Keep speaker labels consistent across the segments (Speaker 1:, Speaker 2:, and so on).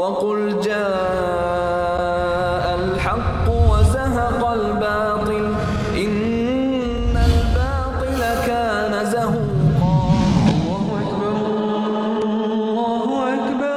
Speaker 1: وقل جاء الحق وزهق الباطل إن الباطل كان زهوقا الله أكبر الله أكبر.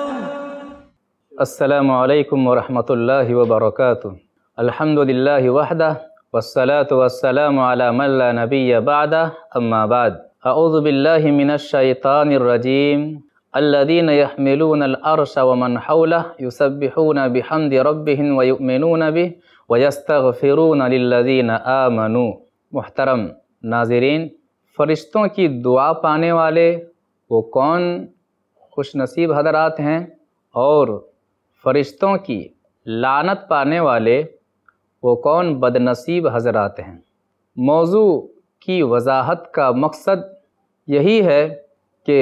Speaker 2: السلام علیکم ورحمۃ اللہ وبرکاتہ. الحمد للہ وحدہ والصلاة والسلام علی من لا نبی بعدہ اما بعد. اعوذ باللہ من الشیطان الرجیم. الذین یحملون العرش ومن حولہ یسبحون بحمد ربهم ویؤمنون به ویستغفرون للذین آمنوا. محترم ناظرین، فرشتوں کی دعا پانے والے وہ کون خوش نصیب حضرات ہیں، اور فرشتوں کی لعنت پانے والے وہ کون بد نصیب حضرات ہیں؟ موضوع کی وضاحت کا مقصد یہی ہے کہ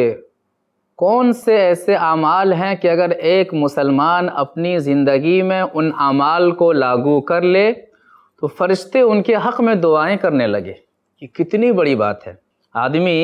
Speaker 2: کون سے ایسے اعمال ہیں کہ اگر ایک مسلمان اپنی زندگی میں ان اعمال کو لاگو کر لے تو فرشتے ان کے حق میں دعائیں کرنے لگے. یہ کتنی بڑی بات ہے. آدمی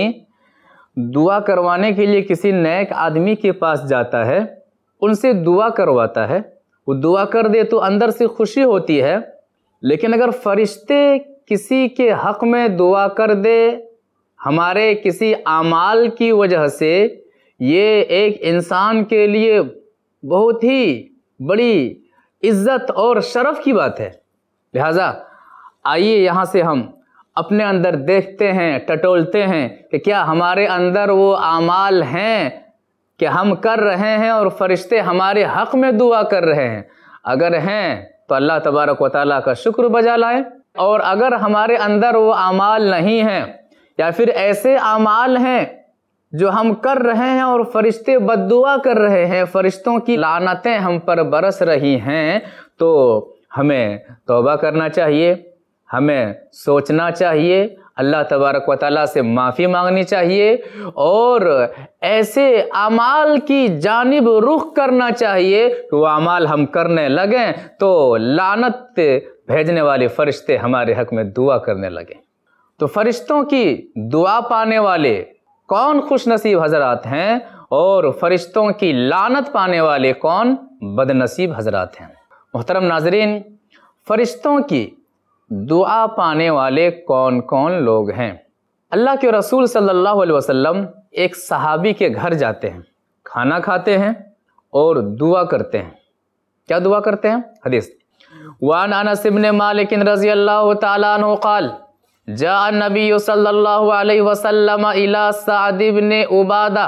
Speaker 2: دعا کروانے کے لیے کسی نیک آدمی کے پاس جاتا ہے، ان سے دعا کرواتا ہے، وہ دعا کر دے تو اندر سے خوشی ہوتی ہے، لیکن اگر فرشتے کسی کے حق میں دعا کر دے ہمارے کسی اعمال کی وجہ سے، یہ ایک انسان کے لیے بہت ہی بڑی عزت اور شرف کی بات ہے. لہٰذا آئیے یہاں سے ہم اپنے اندر دیکھتے ہیں، ٹٹولتے ہیں کہ کیا ہمارے اندر وہ اعمال ہیں کہ ہم کر رہے ہیں اور فرشتے ہمارے حق میں دعا کر رہے ہیں. اگر ہیں تو اللہ تبارک و تعالیٰ کا شکر بجا لائیں، اور اگر ہمارے اندر وہ اعمال نہیں ہیں یا پھر ایسے اعمال ہیں جو ہم کر رہے ہیں اور فرشتے بد دعا کر رہے ہیں، فرشتوں کی لعنتیں ہم پر برس رہی ہیں، تو ہمیں توبہ کرنا چاہیے، ہمیں سوچنا چاہیے، اللہ تبارک و تعالیٰ سے معافی مانگنی چاہیے، اور ایسے اعمال کی جانب رخ کرنا چاہیے کہ وہ اعمال ہم کرنے لگیں تو لعنت بھیجنے والے فرشتے ہمارے حق میں دعا کرنے لگیں. تو فرشتوں کی دعا پانے والے کون خوش نصیب حضرات ہیں، اور فرشتوں کی لعنت پانے والے کون بد نصیب حضرات ہیں؟ محترم ناظرین، فرشتوں کی دعا پانے والے کون کون لوگ ہیں؟ اللہ کے رسول صلی اللہ علیہ وسلم ایک صحابی کے گھر جاتے ہیں، کھانا کھاتے ہیں اور دعا کرتے ہیں. کیا دعا کرتے ہیں؟ حدیث وعن انس بن مالک رضی اللہ تعالی عنہ قال جاء النبی صلی اللہ علیہ وسلم الى سعد بن عبادہ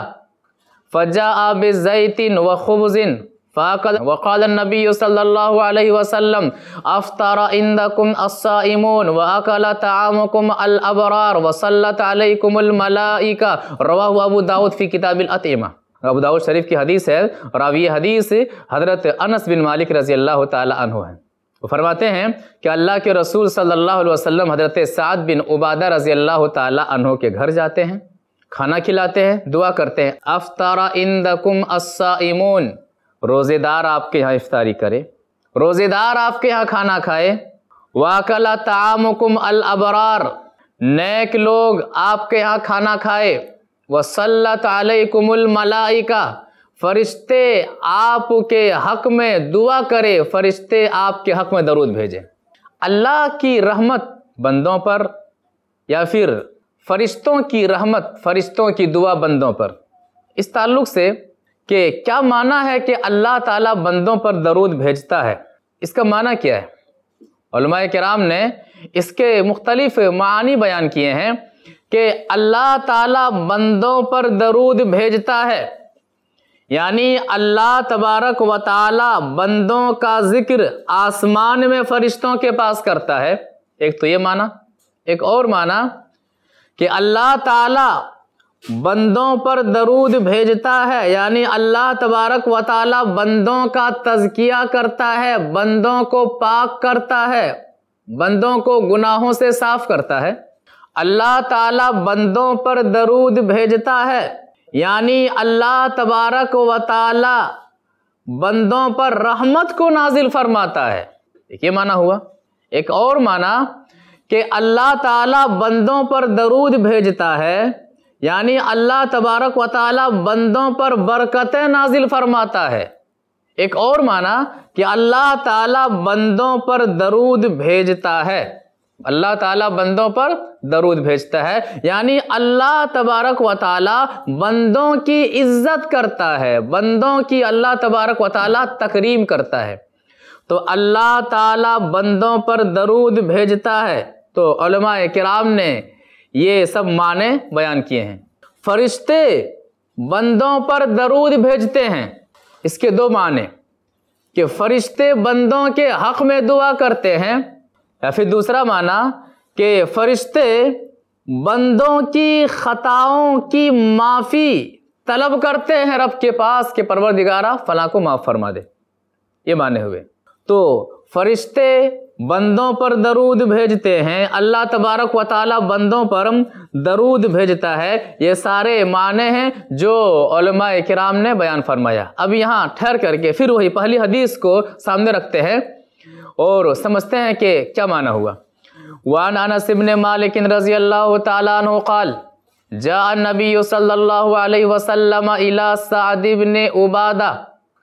Speaker 2: فجاء بزیت وخبز وقال النبی صلی اللہ علیہ وسلم افطر عندکم الصائمون واکل طعامکم الابرار وصلت علیکم الملائکہ. رواہ ابو داؤد فی کتاب الاطعمہ. ابو داؤد شریف کی حدیث ہے، راوی حدیث حضرت انس بن مالک رضی اللہ تعالی عنہ ہیں. وہ فرماتے ہیں کہ اللہ کے رسول صلی اللہ علیہ وسلم حضرت سعد بن عبادہ رضی اللہ تعالی عنہ کے گھر جاتے ہیں، کھانا کھلاتے ہیں، دعا کرتے ہیں. افطر عندکم الصائمون، روزے دار آپ کے یہاں افطاری کرے، روزے دار آپ کے یہاں کھانا کھائے. واکل طعامکم الابرار، نیک لوگ آپ کے یہاں کھانا کھائے. وصلت علیکم الملائکہ، فرشتے آپ کے حق میں دعا کرے، فرشتے آپ کے حق میں درود بھیجیں. اللہ کی رحمت بندوں پر، یا پھر فرشتوں کی رحمت، فرشتوں کی دعا بندوں پر. اس تعلق سے کہ کیا معنی ہے کہ اللہ تعالیٰ بندوں پر درود بھیجتا ہے، اس کا معنی کیا ہے؟ علماء کرام نے اس کے مختلف معانی بیان کیے ہیں کہ اللہ تعالیٰ بندوں پر درود بھیجتا ہے، یعنی اللہ تبارک و تعالیٰ بندوں کا ذکر آسمان میں فرشتوں کے پاس کرتا ہے. ایک تو یہ معنی. ایک اور معنی کہ اللہ تعالیٰ بندوں پر درود بھیجتا ہے، یعنی اللہ تبارک و تعالیٰ بندوں کا تزکیہ کرتا ہے، بندوں کو پاک کرتا ہے، بندوں کو گناہوں سے صاف کرتا ہے. اللہ تعالیٰ بندوں پر درود بھیجتا ہے، یعنی اللہ تبارک و تعالی بندوں پر رحمت کو نازل فرماتا ہے. یہ معنی ہوا. ایک اور معنی کہ اللہ تعالی بندوں پر درود بھیجتا ہے، یعنی اللہ تبارک و تعالی بندوں پر برکتیں نازل فرماتا ہے. ایک اور معنی کہ اللہ تعالیٰ بندوں پر درود بھیجتا ہے، اللہ تعالیٰ بندوں پر درود بھیجتا ہے، یعنی اللہ تبارک و تعالیٰ بندوں کی عزت کرتا ہے، بندوں کی اللہ تبارک و تعالیٰ تکریم کرتا ہے۔ تو اللہ تعالیٰ بندوں پر درود بھیجتا ہے، تو علماء کرام نے یہ سب معنی بیان کیے ہیں۔ فرشتے بندوں پر درود بھیجتے ہیں، اس کے دو معنی کہ فرشتے بندوں کے حق میں دعا کرتے ہیں، یا پھر دوسرا معنی کہ فرشتے بندوں کی خطاؤں کی معافی طلب کرتے ہیں رب کے پاس کہ پروردگارہ فلاں کو معاف فرما دے، یہ معنی ہوئے۔ تو فرشتے بندوں پر درود بھیجتے ہیں، اللہ تبارک و تعالیٰ بندوں پر درود بھیجتا ہے، یہ سارے معنی ہیں جو علماء کرام نے بیان فرمایا۔ اب یہاں ٹھہر کر کے پھر وہی پہلی حدیث کو سامنے رکھتے ہیں اور سمجھتے ہیں کہ کیا معنی ہوا۔ وعن انس بن مالک رضی اللہ تعالیٰ عنہ قال جاء النبی صلی اللہ علیہ وسلم الى سعد بن عبادہ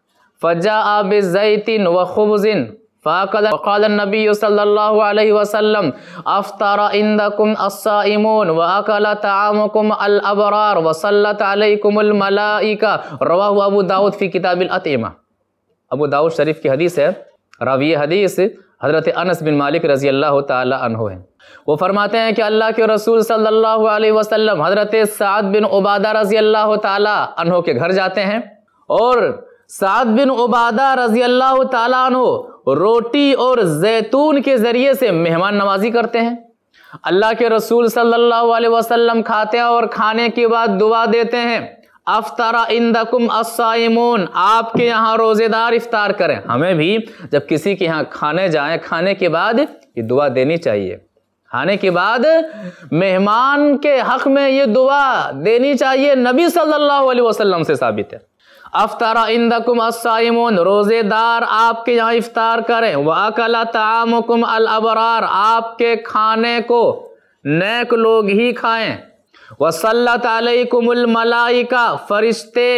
Speaker 2: فجاء بزیت وخبز فقال النبی صلی اللہ علیہ وسلم افطر عندکم الصائمون واکل طعامکم الابرار وصلت علیکم الملائکہ، رواہ ابو داؤد فی کتاب الاطعمہ۔ ابو داؤد شریف کی حدیث ہے، راوی حدیث حضرت انس بن مالک رضی اللہ تعالی عنہ ہیں۔ وہ فرماتے ہیں کہ اللہ کے رسول صلی اللہ علیہ وسلم حضرت سعد بن عبادہ رضی اللہ تعالی عنہ کے گھر جاتے ہیں، اور سعد بن عبادہ رضی اللہ تعالیٰ عنہ روٹی اور زیتون کے ذریعے سے مہمان نوازی کرتے ہیں۔ اللہ کے رسول صلی اللہ علیہ وسلم کھاتے ہیں اور کھانے کے بعد دعا دیتے ہیں افطر عندکم الصائمون، آپ کے یہاں روزے دار افطار کریں۔ ہمیں بھی جب کسی کے یہاں کھانے جائیں، کھانے کے بعد یہ دعا دینی چاہیے، کھانے کے بعد مہمان کے حق میں یہ دعا دینی چاہیے، نبی صلی اللہ علیہ وسلم سے ثابت ہے۔ افطر عندکم الصائمون، روزے دار آپ کے یہاں افطار کریں، وَأَكَلَ طَعَامُكُمْ الْأَبْرَارُ، آپ کے کھانے کو نیک لوگ ہی کھائیں، وَصَلَّتْ عَلَيْكُمُ الْمَلَائِكَةُ، فرشتے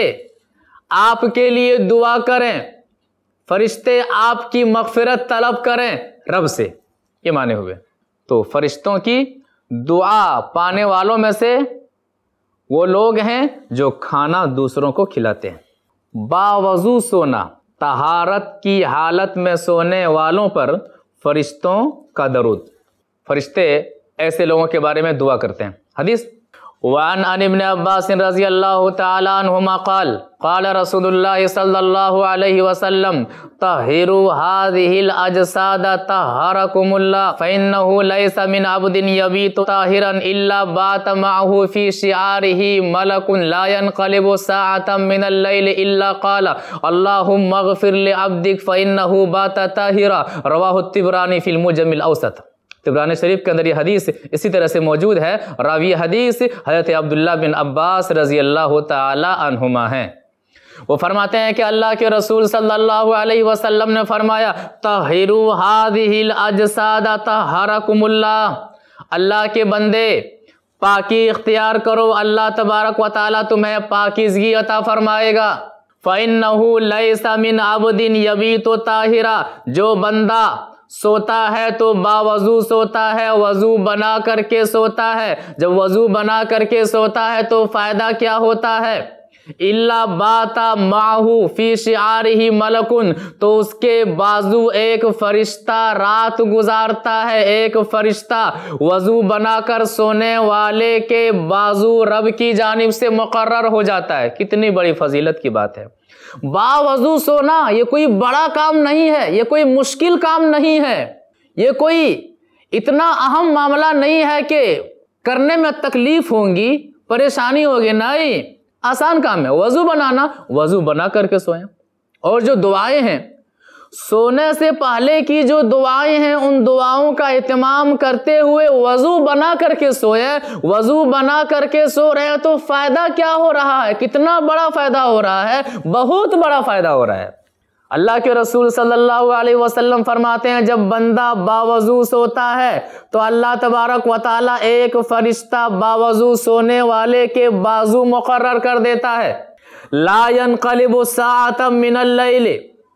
Speaker 2: آپ کے لیے دعا کریں، فرشتے آپ کی مغفرت طلب کریں رب سے، یہ معنی ہوئے۔ تو فرشتوں کی دعا پانے والوں میں سے وہ لوگ ہیں جو کھانا دوسروں کو کھلاتے ہیں۔ باوضو سونا، طہارت کی حالت میں سونے والوں پر فرشتوں کا درود، فرشتے ایسے لوگوں کے بارے میں دعا کرتے ہیں۔ حدیث وعن ابن عباس رضی اللہ تعالی عنہما قال قال رسول اللہ صلی اللہ علیہ وسلم طہروا هذه الاجساد طہرکم اللہ فإنه ليس من عبد يبيت طاہرا الا بات معه في شعاره ملك لا ينقلب ساعة من الليل الا قال اللهم اغفر لعبدك فإنه بات طاہرا، رواہ الطبرانی فی المعجم الاوسط۔ طبرانی شریف کے اندر یہ حدیث اسی طرح سے موجود ہے، راوی حدیث حضرت عبداللہ بن عباس رضی اللہ تعالی عنہما ہیں۔ وہ فرماتے ہیں کہ اللہ کے رسول صلی اللہ علیہ وسلم نے فرمایا طہروا هذه الاجساد طہرکم اللہ، اللہ کے بندے پاکی اختیار کرو، اللہ تبارک و تعالی تمہیں پاکیزگی عطا فرمائے گا۔ فَإِنَّهُ لَيْسَ مِنْ عَبْدٍ يَبِيتُ طَاهِرًا، جو بندہ سوتا ہے تو باوضو سوتا ہے، وضو بنا کر کے سوتا ہے، جب وضو بنا کر کے سوتا ہے تو فائدہ کیا ہوتا ہے؟ الا باتا معہو فی شعارہ ملکن، تو اس کے بازو ایک فرشتہ رات گزارتا ہے، ایک فرشتہ وضو بنا کر سونے والے کے بازو رب کی جانب سے مقرر ہو جاتا ہے۔ کتنی بڑی فضیلت کی بات ہے۔ باوضو سونا یہ کوئی بڑا کام نہیں ہے، یہ کوئی مشکل کام نہیں ہے، یہ کوئی اتنا اہم معاملہ نہیں ہے کہ کرنے میں تکلیف ہوں گی، پریشانی ہوگی، نہیں، آسان کام ہے۔ وضو بنانا، وضو بنا کر کے سوئیں۔ اور جو دعائیں ہیں، سونے سے پہلے کی جو دعائیں ہیں، ان دعاؤں کا اہتمام کرتے ہوئے وضو بنا کر کے سوئے۔ وضو بنا کر کے سو رہے ہیں تو فائدہ کیا ہو رہا ہے؟ کتنا بڑا فائدہ ہو رہا ہے، بہت بڑا فائدہ ہو رہا ہے۔ اللہ کے رسول صلی اللہ علیہ وسلم فرماتے ہیں جب بندہ باوضو سوتا ہے تو اللہ تبارک و تعالی ایک فرشتہ باوضو سونے والے کے بازو مقرر کر دیتا ہے۔ لا ينقلب ساعة من اللیل،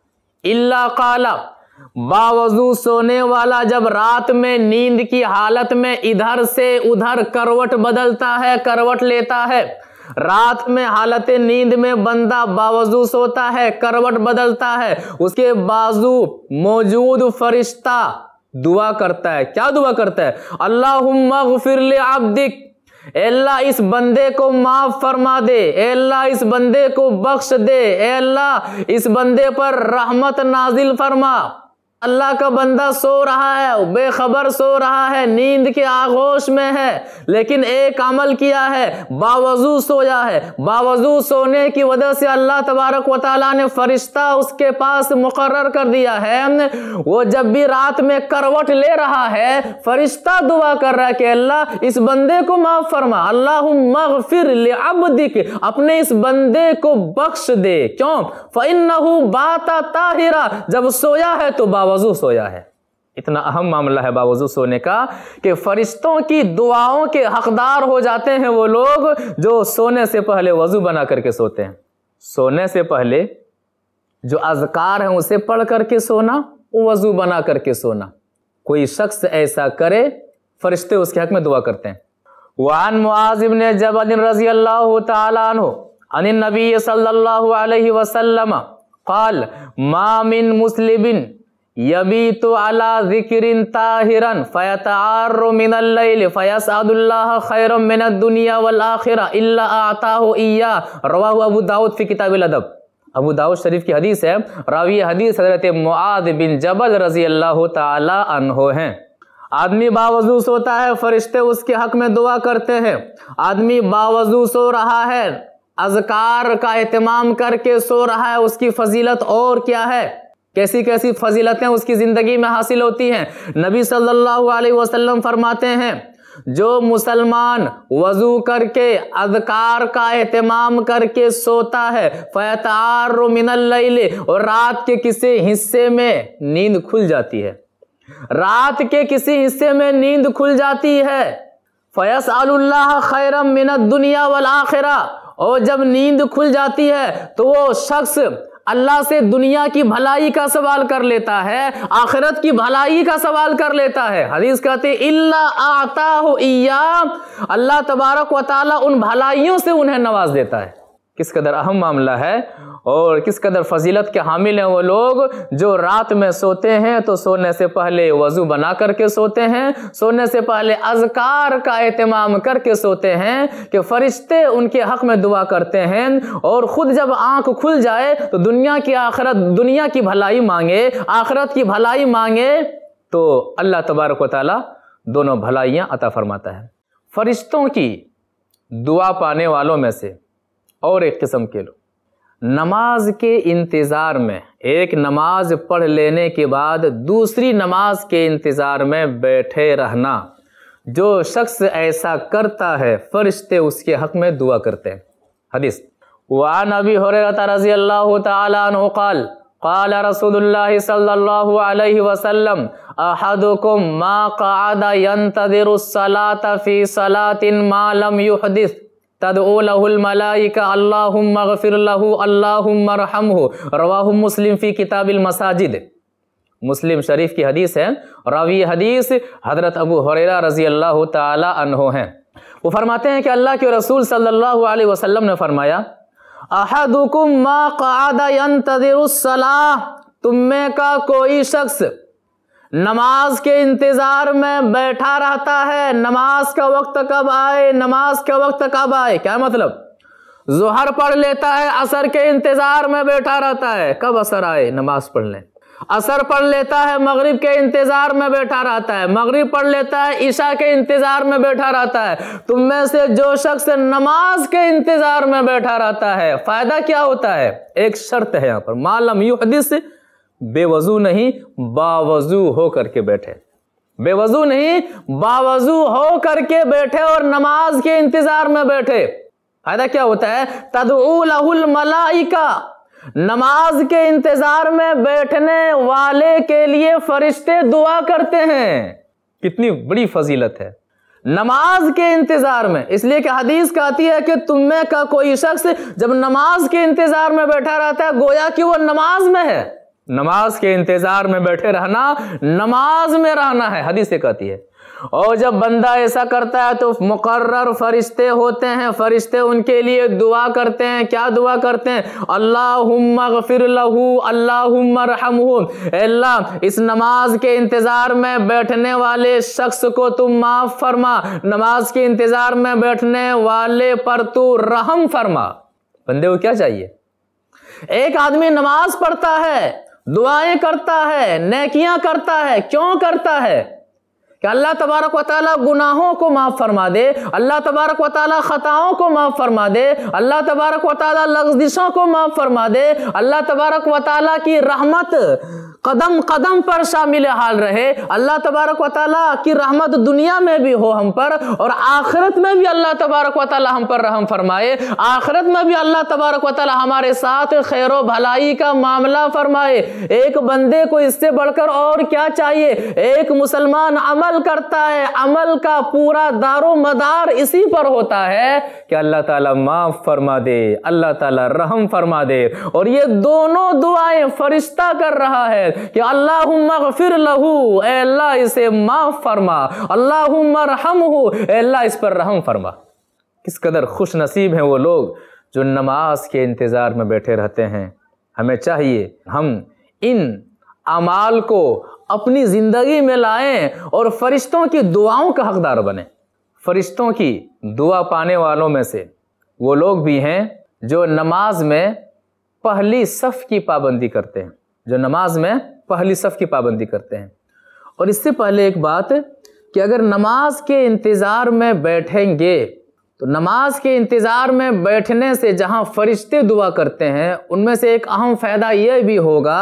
Speaker 2: इल्ला काला, बावजू सोने वाला जब रात में नींद की हालत में इधर से उधर करवट बदलता है, करवट लेता है, रात में हालत नींद में बंदा बावजू सोता है, करवट बदलता है, उसके बाजू मौजूद फरिश्ता दुआ करता है। क्या दुआ करता है? अल्लाहुम्मा ग़फ़िर लि अब्दिक, अल्लाह इस बंदे को माफ फरमा दे, अल्लाह इस बंदे को बख्श दे, अल्लाह इस बंदे पर रहमत नाजिल फरमा। अल्लाह का बंदा सो रहा है, बेखबर सो रहा है, नींद के आगोश में है, लेकिन एक अमल किया है, बावजू सोया है, बावजू सोने की वजह से अल्लाह तबारक व तआला ने फरिश्ता उसके पास मुकर्रर कर दिया है। वो जब भी रात में करवट ले रहा है, फरिश्ता दुआ कर रहा है कि अल्लाह इस बंदे को माफ फरमा, अल्लाहुम्मा ग़फ़िर लि अब्दिक, अपने इस बंदे को बख्श दे। क्यों? फ़इन्नहु बाता ताहिरा, जब सोया है तो बावजू सोया है। इतना अहम मामला है बावजू सोने का कि फरिश्तों की दुआओं के हकदार हो जाते हैं वो लोग जो सोने से पहले वजू बना करके सोते हैं। सोने से पहले जो अज़कार हैं उसे पढ़ करके सोना, वजू बना करके सोना। कोई शख्स ऐसा करे, फरिश्ते उसके हक में दुआ करते हैं। वान मुआज़ इब्न जबल रज़ियल्लाहु तआला अन्हु अनिन नबी सल्लल्लाहु अलैहि वसल्लम क़ाल मा मिन मुस्लिमिन यबीतु अला ज़िक्रिन ताहिरन फ़यतआर्रु मिनल लैल फ़यसअलुल्लाह खैरम मिनद दुनिया वल आखिरा इल्ला आताहु इय्या, रवाहु अबू दाऊद फ़ी किताबिल अदब। अबू दाऊद शरीफ की हदीस है। रावी हदीस हज़रत मुआज़ बिन जबल रज़ियल्लाहु ताला अन्हु हैं। आदमी बावजू सोता है, फरिश्ते उसके हक में दुआ करते हैं। आदमी बावजू सो रहा है, अज़कार का एहतमाम करके सो रहा है, उसकी फजीलत और क्या है, कैसी कैसी फजीलतें उसकी ज़िंदगी में हासिल होती हैं। नबी सल्लल्लाहु अलैहि वसल्लम फरमाते हैं, जो मुसलमान वज़ू करके अज़कार का एहतमाम करके सोता है, फ़यतआर्रु मिनल लैल, और रात के किसी हिस्से में नींद खुल जाती है, रात के किसी हिस्से में नींद खुल जाती है, फ़यसअलुल्लाह खैरम मिनद दुनिया वल आखिरा, और जब नींद खुल जाती है तो वो शख्स अल्लाह से दुनिया की भलाई का सवाल कर लेता है, आखिरत की भलाई का सवाल कर लेता है। हदीस कहते इल्ला आताहु इय्या, अल्लाह तबारक व तआला उन भलाइयों से उन्हें नवाज देता है। किस कदर अहम मामला है और किस कदर फजीलत के हामिल हैं वो लोग जो रात में सोते हैं तो सोने से पहले वज़ू बना करके सोते हैं, सोने से पहले अज़कार का एहतमाम करके सोते हैं कि फरिश्ते उनके हक में दुआ करते हैं, और ख़ुद जब आँख खुल जाए तो दुनिया की आखिरत, दुनिया की भलाई मांगे, आखिरत की भलाई मांगे तो अल्लाह तबारक व तआला दोनों भलाइयाँ अता फरमाता है। फरिश्तों की दुआ पाने वालों में से और एक किस्म के लोग नमाज के इंतज़ार में, एक नमाज पढ़ लेने के बाद दूसरी नमाज के इंतज़ार में बैठे रहना, जो शख्स ऐसा करता है फरिश्ते उसके हक में दुआ करते हैं। हदीस वान अबी हुरैरा रज़ियल्लाहु तआला अन्हु क़ाल क़ाल रसूलुल्लाह सल्लल्लाहु अलैहि वसल्लम अहदुकुम मा क़अदा यंतज़िरु सलाता फ़ी सलातिन मा लम युहदिस तदऊ लहुल मलाइका अल्लाहुम्मा ग़फ़िर लहू अल्लाहुम्मा रहमहु, रवाहु मुस्लिम फ़ी किताबिल मसाजिद। मुस्लिम शरीफ की हदीस है। रावी हदीस हज़रत अबू हुरैरा रज़ियल्लाहु ताला अन्हु हैं। वो फरमाते हैं कि अल्लाह के रसूल सल्लल्लाहु अलैहि वसल्लम ने फरमाया, अहदुकुम मा क़अदा यंतज़िरु सलाह, तुम में का कोई शख्स नमाज के इंतजार में बैठा रहता है, नमाज का वक्त कब आए, नमाज का वक्त कब आए। क्या मतलब? ज़ोहर पढ़ लेता है, असर के इंतजार में बैठा रहता है, कब असर आए नमाज पढ़ ले। असर पढ़ लेता है, मगरिब के इंतजार में बैठा रहता है, मगरिब पढ़ लेता है, इशा के इंतजार में बैठा रहता है। तुम में से जो शख्स नमाज के इंतजार में बैठा रहता है, फायदा क्या होता है? एक शर्त है यहाँ पर, मालम युहदिस, बेवजू नहीं बावजू हो करके बैठे, बेवजू नहीं बावजू हो करके बैठे और नमाज के इंतजार में बैठे। फायदा क्या होता है? तदऊ लहुल मलाइका, नमाज के इंतजार में बैठने वाले के लिए फरिश्ते दुआ करते हैं। कितनी बड़ी फजीलत है नमाज के इंतजार में। इसलिए कि हदीस कहती है कि तुम में का कोई शख्स जब नमाज के इंतजार में बैठा रहता है, गोया कि वो नमाज में है, नमाज के इंतजार में बैठे रहना, नमाज में रहना है, हदीस से कहती है। और जब बंदा ऐसा करता है तो मुकर्रर फरिश्ते होते हैं, फरिश्ते उनके लिए दुआ करते हैं। क्या दुआ करते हैं? अल्लाहुम्मा गफिर लहू, अल्लाहुम्मा रहमहू, अल्लाह इस नमाज के इंतजार में बैठने वाले शख्स को तुम माफ फरमा, नमाज के इंतजार में बैठने वाले पर तू रहम फरमा। बंदे को क्या चाहिए? एक आदमी नमाज पढ़ता है, दुआएं करता है, नेकियां करता है, क्यों करता है? कि अल्लाह तबारक व तआला गुनाहों को माफ फरमा दे, अल्लाह तबारक व तआला खताओं को माफ फरमा दे, अल्लाह तबारक व तआला लग़ज़िशों को माफ फरमा दे, अल्लाह तबारक व तआला की रहमत कदम कदम पर शामिल हाल रहे, अल्लाह तबारक व तआला की रहमत दुनिया में भी हो हम पर, और आखिरत में भी अल्लाह तबारक व तआला हम पर रहम फरमाए, आखिरत में भी अल्लाह तबारक व तआला हमारे साथ खैर व भलाई का मामला फरमाए। एक बंदे को इससे बढ़कर और क्या चाहिए? एक मुसलमान अमल करता है, अमल का पूरा दारो मदार इसी पर होता है कि अल्लाह ताला माफ फरमा दे, अल्लाह ताला रहम फरमा दे। और ये दोनों दुआएं फरिश्ता कर रहा है कि अल्लाहुम्मा गफिर लहू, ऐ अल्लाह इसे माफ फरमा, अल्लाहुम्मा रहमहू, ऐ अल्लाह इस पर रहम फरमा। किस कदर खुश नसीब हैं वो लोग जो नमाज के इंतजार में बैठे रहते हैं। हमें चाहिए हम इन अमाल को अपनी जिंदगी में लाएं और फरिश्तों की दुआओं का हकदार बने। फरिश्तों की दुआ पाने वालों में से वो लोग भी हैं जो नमाज में पहली सफ की पाबंदी करते हैं, जो नमाज में पहली सफ की पाबंदी करते हैं। और इससे पहले एक बात कि अगर नमाज के इंतज़ार में बैठेंगे तो नमाज के इंतज़ार में बैठने से जहाँ फरिश्ते दुआ करते हैं उनमें से एक अहम फ़ायदा यह भी होगा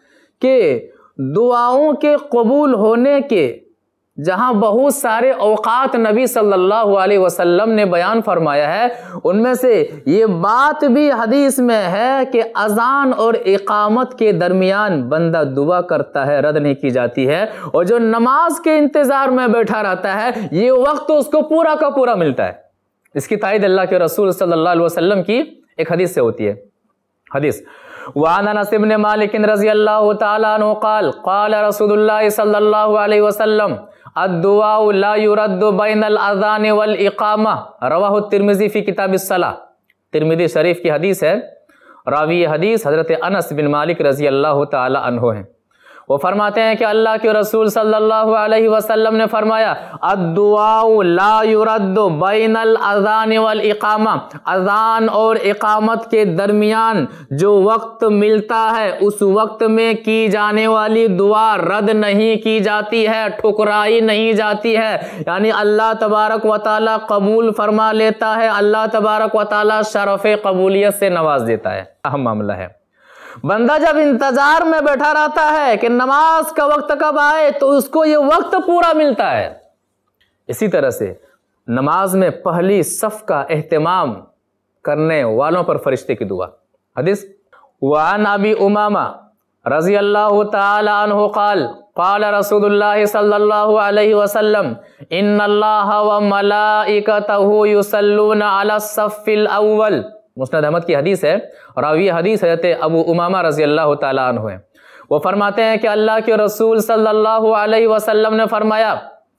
Speaker 2: कि दुआओं के कबूल होने के जहाँ बहुत सारे औकात नबी सल्लल्लाहु अलैहि वसल्लम ने बयान फरमाया है, उनमें से ये बात भी हदीस में है कि अजान और इकामत के दरमियान बंदा दुआ करता है, रद्द नहीं की जाती है। और जो नमाज के इंतज़ार में बैठा रहता है ये वक्त तो उसको पूरा का पूरा मिलता है। इसकी तायद अल्लाह के रसूल सल्लल्लाहु अलैहि वसल्लम की एक हदीस से होती है। हदीस वअन अनस इब्न मालिक रज़ियल्लाहु तआला अन्हु क़ाल क़ाल रसूलुल्लाह सल्लल्लाहु अलैहि वसल्लम अद्दुआ ला युरद्दु बैनल अज़ान वल इक़ामा, रवाहु तिर्मिज़ी फ़ी किताबिस सलाह। तिर्मिज़ी शरीफ की हदीस है। रावी हदीस हज़रत अनस बिन मालिक रज़ियल्लाहु तआला अन्हु हैं। वो फरमाते हैं कि अल्लाह के रसूल सल्लल्लाहु अलैहि वसल्लम ने फरमाया अद्दुआ ला युरद्दु बैनल अज़ान वल इक़ामा, अज़ान और इक़ामत के दरमियान जो वक्त मिलता है उस वक्त में की जाने वाली दुआ रद्द नहीं की जाती है, ठुकराई नहीं जाती है। यानी अल्लाह तबारक व तआला कबूल फरमा लेता है, अल्लाह तबारक व तआला शरफ़े कबूलियत से नवाज देता है। अहम मामला है। बंदा जब इंतजार में बैठा रहता है कि नमाज का वक्त कब आए तो उसको ये वक्त पूरा मिलता है। इसी तरह से नमाज में पहली सफ का एहतमाम करने वालों पर फरिश्ते की दुआ। हदीस वअन अबी उमामा रज़ियल्लाहु तआला अन्हु क़ाल क़ाल रसूलुल्लाह सल्लल्लाहु अलैहि वसल्लम इन्नल्लाहा व मलाइकतहु युसल्लूना अला सफ़्फ़िल अव्वल। मुस्नद अहमद की हदीस है। रावी हदीस हज़रत अबू उमामा रज़ियल्लाहु तआला अन्हु है। वो फरमाते हैं कि अल्लाह के रसूल सल्लल्लाहु अलैहि वसल्लम ने फरमाया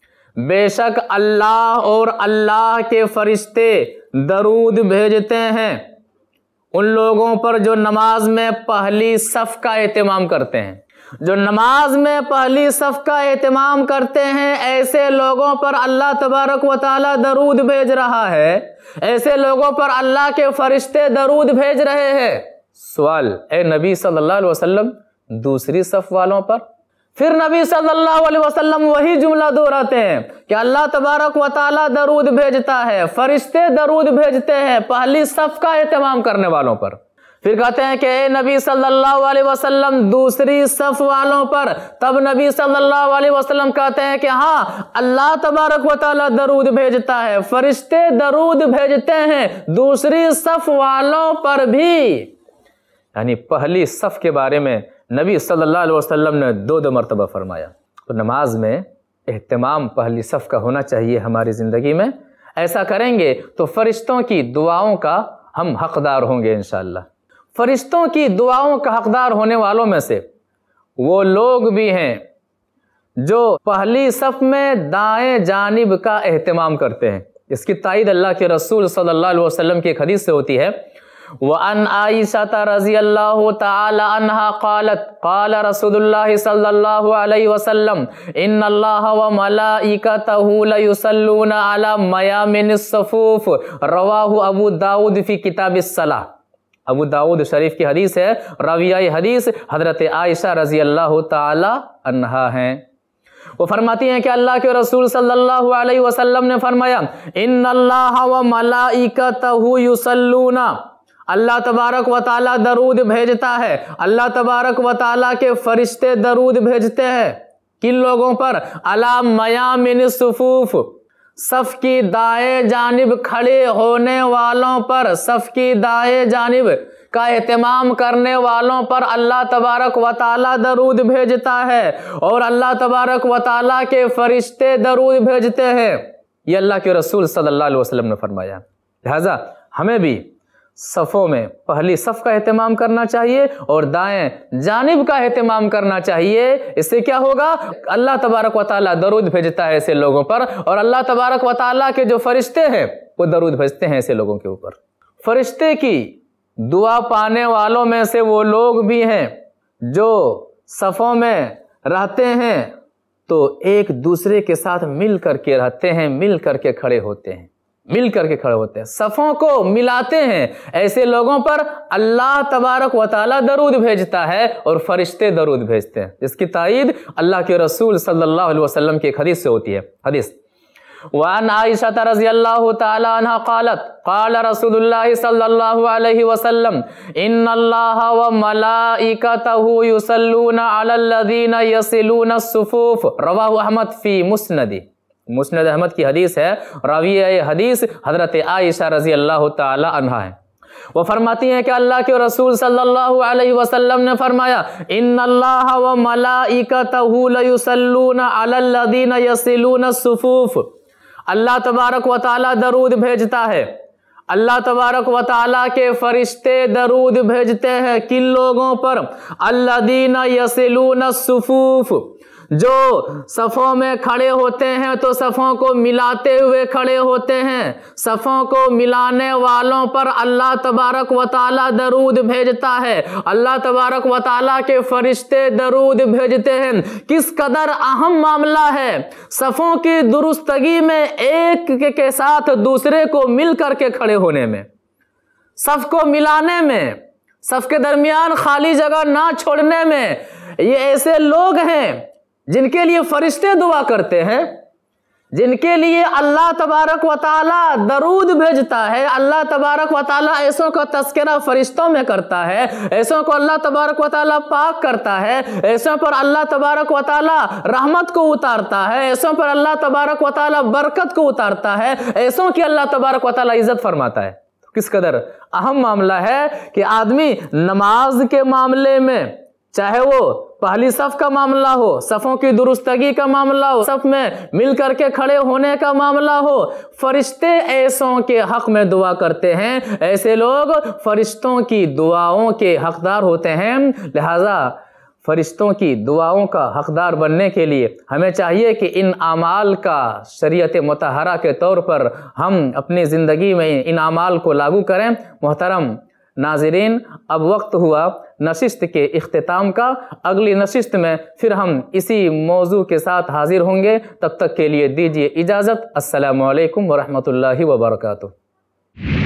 Speaker 2: बेशक अल्लाह और अल्लाह के फरिश्ते दरूद भेजते हैं उन लोगों पर जो नमाज में पहली सफ का एहतमाम करते हैं। जो नमाज में पहली सफ का एहतमाम करते हैं ऐसे लोगों पर अल्लाह तबारक व तआला दरूद भेज रहा है, ऐसे लोगों पर अल्लाह के फरिश्ते दरूद भेज रहे हैं। सवाल, ए नबी सल्लल्लाहु अलैहि वसल्लम दूसरी सफ वालों पर? फिर नबी सल्लल्लाहु अलैहि वसल्लम वही जुमला दोहराते हैं कि अल्लाह तबारक व तआला दरूद भेजता है, फरिश्ते दरूद भेजते हैं पहली सफ का एहतमाम करने वालों पर। फिर कहते हैं कि ए नबी सल्लल्लाहु अलैहि वसल्लम दूसरी सफ वालों पर। तब नबी सल्लल्लाहु अलैहि वसल्लम कहते हैं कि हाँ, अल्लाह तबारक व तआला दरूद भेजता है, फरिश्ते दरूद भेजते हैं दूसरी सफ वालों पर भी। यानी पहली सफ के बारे में नबी सल्लल्लाहु अलैहि वसल्लम ने दो मरतबा फरमाया। तो नमाज में एहतमाम पहली सफ का होना चाहिए हमारी ज़िंदगी में। ऐसा करेंगे तो फरिश्तों की दुआओं का हम हकदार होंगे इंशाअल्लाह। फरिश्तों की दुआओं का हकदार होने वालों में से وہ لوگ بھی ہیں جو پہلی صف میں دائیں جانب کا اہتمام کرتے ہیں۔ اس کی تائید اللہ کے رسول صلی اللہ علیہ وسلم کی ایک حدیث سے ہوتی ہے، وَأَنْ عَائِشَةَ رضی اللہ تعالی عنہا قالت قال رسول اللہ صلی اللہ علیہ وسلم ان اللہ وملائکتہ لیصلون علی میامن الصفوف، رواہ ابو داود فی کتاب الصلاۃ۔ ابو داود شریف کی حدیث ہے، راویہ حدیث حضرت عائشہ رضی اللہ تعالی عنہا ہیں۔ وہ فرماتی ہیں کہ اللہ کے رسول صلی اللہ علیہ وسلم نے فرمایا ان اللہ وملائکتہ یصلون، اللہ تبارک و تعالیٰ درود بھیجتا ہے، اللہ تبارک و تعالیٰ کے فرشتے درود بھیجتے ہیں کن لوگوں پر؟ علی میامن الصفوف، صف کی دائیں جانب کھڑے ہونے والوں پر، صف کی دائیں جانب کا اہتمام کرنے والوں پر اللہ تبارک و تعالیٰ درود بھیجتا ہے، اور اللہ تبارک و تعالیٰ کے فرشتے درود بھیجتے ہیں۔ یہ اللہ کے رسول صلی اللہ علیہ وسلم نے فرمایا۔ لہذا ہمیں بھی صفوں میں پہلی صف کا اہتمام کرنا چاہیے اور دائیں جانب کا اہتمام کرنا چاہیے۔ اس سے کیا ہوگا؟ اللہ تبارک و تعالیٰ درود بھیجتا ہے ایسے لوگوں پر، اور اللہ تبارک و تعالیٰ کے جو فرشتے ہیں وہ درود بھیجتے ہیں ایسے لوگوں کے اوپر۔ فرشتے کی دعا پانے والوں میں سے وہ لوگ بھی ہیں جو صفوں میں رہتے ہیں تو ایک دوسرے کے ساتھ مل کر کے رہتے ہیں، مل کر کے کھڑے ہوتے ہیں، مل کر کے کھڑے ہوتے ہیں، صفوں کو ملاتے ہیں۔ ایسے لوگوں پر اللہ تبارک و تعالیٰ درود بھیجتا ہے اور فرشتے درود بھیجتے ہیں، جس کی تائید اللہ کے رسول صلی اللہ علیہ وسلم کی ایک حدیث سے ہوتی ہے۔ حدیث وعن عائشہ رضی اللہ تعالی عنہ قالت قال رسول اللہ صلی اللہ علیہ وسلم ان اللہ وملائکتہ یصلون علی الذین یصلون الصفوف، رواہ احمد فی مسند۔ مسند احمد کی حدیث ہے، راوی حدیث حضرت عائشہ رضی اللہ تعالی عنہا ہے۔ وہ فرماتی ہیں کہ اللہ کے رسول صلی اللہ علیہ وسلم نے فرمایا ان اللہ وملائکتہ لیصلون علی الذین یصلون الصفوف، اللہ تبارک و تعالیٰ درود بھیجتا ہے، اللہ تبارک و تعالیٰ کے فرشتے درود بھیجتے ہیں کن لوگوں پر؟ الذین یصلون الصفوف، جو صفوں میں کھڑے ہوتے ہیں تو صفوں کو ملاتے ہوئے کھڑے ہوتے ہیں، صفوں کو ملانے والوں پر اللہ تبارک و تعالیٰ درود بھیجتا ہے، اللہ تبارک و تعالیٰ کے فرشتے درود بھیجتے ہیں۔ کس قدر اہم معاملہ ہے صفوں کی درستگی میں، ایک کے ساتھ دوسرے کو مل کر کے کھڑے ہونے میں، صف کو ملانے میں، صف کے درمیان خالی جگہ نہ چھوڑنے میں۔ یہ ایسے لوگ ہیں جن کے لیے فرشتے دعا کرتے ہیں، جن کے لیے اللہ تبارک و تعالیٰ درود بھیجتا ہے۔ اللہ تبارک و تعالیٰ ایسوں کا تذکرہ فرشتوں میں کرتا ہے، ایسوں کو اللہ تبارک و تعالیٰ پاک کرتا ہے، ایسوں پر اللہ تبارک و تعالیٰ رحمت کو اتارتا ہے، ایسوں پر اللہ تبارک و تعالیٰ برکت کو اتارتا ہے، ایسوں کی اللہ تبارک و تعالیٰ عزت فرماتا ہے۔ کس قدر اہم معاملہ ہے کہ آدمی نماز کے معاملے میں، چاہے وہ پہلی صف کا معاملہ ہو، صفوں کی درستگی کا معاملہ ہو، صف میں مل کر کے کھڑے ہونے کا معاملہ ہو، فرشتے ایسوں کے حق میں دعا کرتے ہیں، ایسے لوگ فرشتوں کی دعاؤں کے حقدار ہوتے ہیں۔ لہذا فرشتوں کی دعاؤں کا حقدار بننے کے لیے ہمیں چاہیے کہ ان اعمال کا شریعت مطہرہ کے طور پر ہم اپنی زندگی میں ان اعمال کو لاگو کریں۔ محترم ناظرین، اب وقت ہوا نشست کے اختتام کا۔ اگلی نشست میں پھر ہم اسی موضوع کے ساتھ حاضر ہوں گے، تب تک کے لیے دیجیے اجازت۔ السلام علیکم ورحمۃ اللہ وبرکاتہ۔